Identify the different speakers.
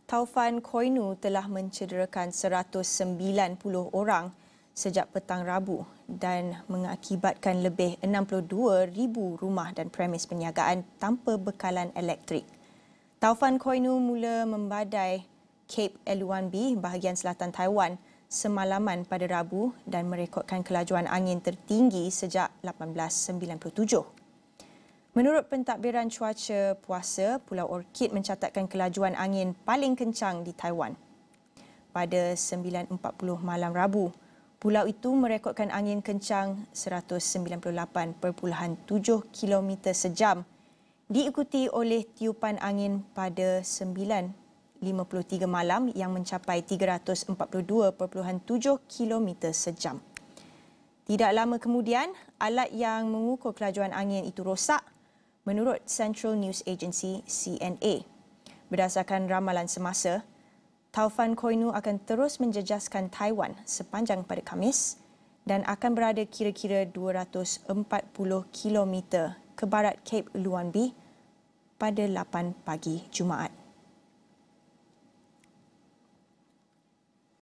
Speaker 1: Taufan Koinu telah mencederakan 190 orang sejak petang Rabu dan mengakibatkan lebih 62,000 rumah dan premis perniagaan tanpa bekalan elektrik. Taufan Koinu mula membadai Cape Eluanbi, bahagian selatan Taiwan, semalaman pada Rabu dan merekodkan kelajuan angin tertinggi sejak 1897. Menurut pentadbiran cuaca puasa, Pulau Orkid mencatatkan kelajuan angin paling kencang di Taiwan. Pada 9.40 malam Rabu, pulau itu merekodkan angin kencang 198.7 km sejam, diikuti oleh tiupan angin pada 9.53 malam yang mencapai 342.7 km sejam. Tidak lama kemudian, alat yang mengukur kelajuan angin itu rosak, menurut Central News Agency CNA. Berdasarkan ramalan semasa, Taufan Koinu akan terus menjejaskan Taiwan sepanjang pada Khamis dan akan berada kira-kira 240 km ke barat Cape Eluanbi pada 8 pagi Jumaat.